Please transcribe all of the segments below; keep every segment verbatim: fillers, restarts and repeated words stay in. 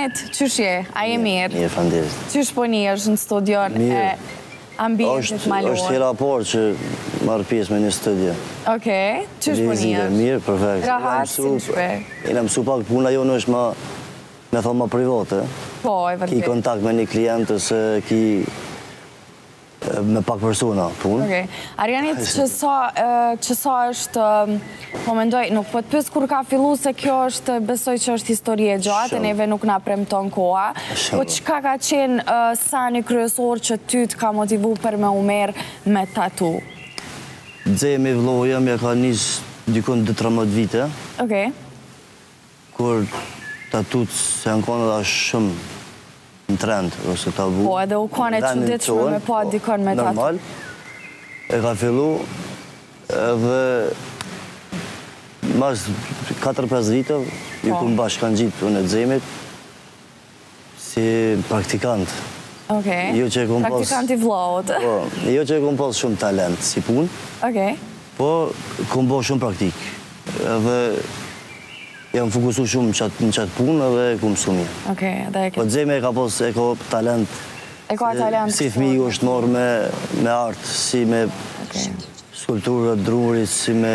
Arjanit, qysh je? A je mirë? Mirë, fanderit. Qysh po një është në studion e ambientit malor? është hera parë që marrë pjesë me një studio. Okej, qysh po një është? Mirë, perfekt. Rahat, si në shpe? Jena mësu pak puna jonë është ma, me thonë ma private. Po, e vërtet. Ki kontakt me një klientë se ki me pak persona punë. Okej. Arjanit, që sa është, po mendoj, nuk po të pysë kur ka fillu se kjo është, besoj që është historie gjatë, e neve nuk na premton koha, po qka ka qenë sani kryesor që ty të ka motivu për me umer me tatu? Dzeje me vloja, me ka njës dykon dhe tridhjetë vite. Okej. Kur tatut se janë konë dhe shumë në trend, ose tabu. Po, edhe u kone që ditëshme me pa dikon me tatu. Normal. E ka fillu edhe mas katër pesë vitëv, ju ku më bashkë kanë gjitë unë e Dzemit si praktikant. Okej, praktikant i vlojt. Po, jo që e kom pas shumë talent si punë, po kom bo shumë praktik. Edhe jam fokusu shumë në qatë punë dhe ku mësu mirë. Okej, dhe e Po Dzemi e ka pos, e ka talent. E ka talent. Si fëmi është morë me artë, si me skulpturët, drurit, si me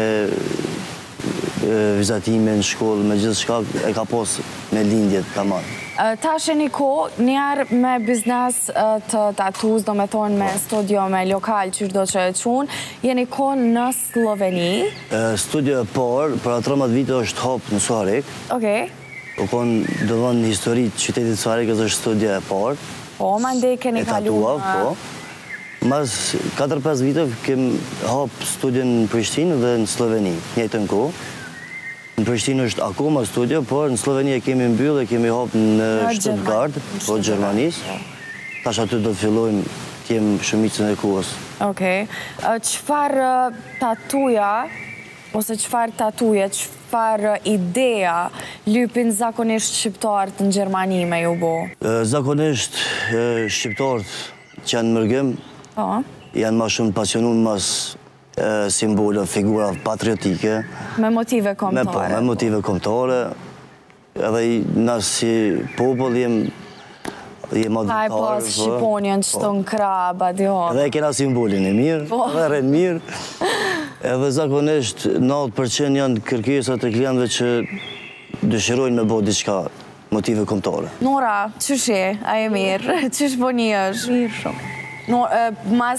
vizatime në shkollë, me gjithë shka e ka pos me lindjet të marë. Ta sheni ko, njerë me biznes të tatuz, do me thonë me studio, me lokal, qështë do që e qunë, jeni ko në Sloveni? Studio e parë, për tridhjetë vite është hopë në Suarek. Okej. O konë dëvën historit qytetit Suarek është studio e parë. Po, ma ndej keni kalu. E tatuav, po. Mas katër pesë vite kem hopë studion në Prishtinë dhe në Sloveni, njëjtën kohë. Në Prishtinë është akoma studio, por në Sloveni e kemi mbyllë e kemi hopë në Stuttgart, po Gjermanisë. Tash aty do të fillojmë të jem shumicën e kohës. Okej. Qëfar tatuja, ose qëfar tatuje, qëfar idea lypin zakonisht shqiptarët në Gjermani me ju bo? Zakonisht shqiptarët që janë mërgëm, janë ma shumë pasionun mas simbolë, figura patriotike. Me motive komtare. Me motive komtare. Edhe na si popull jem adhëtarë. Haj pas Shqiponjën që të në kraba, diho. Edhe e kena simbolin e mirë, edhe rrenë mirë. Edhe zakonisht nëntëdhjetë përqind janë kërkesat e klientëve që dëshirojnë me bo diçka motive komtare. Nora, qësh je? A e mirë? Qësh po një është? Mirë shumë. Mas